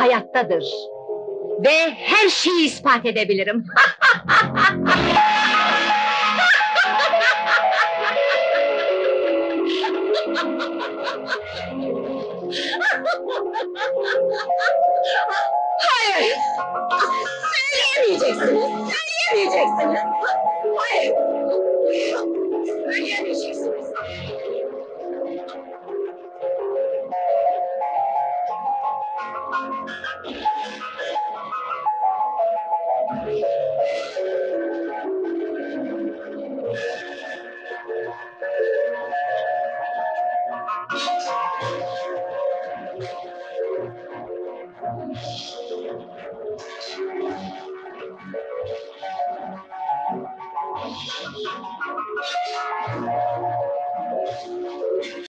hayattadır. Ve her şeyi ispat edebilirim. Hayır! Söyleyemeyeceksiniz! Söyleyemeyeceksiniz! Hayır! Söyleyemeyeceksiniz!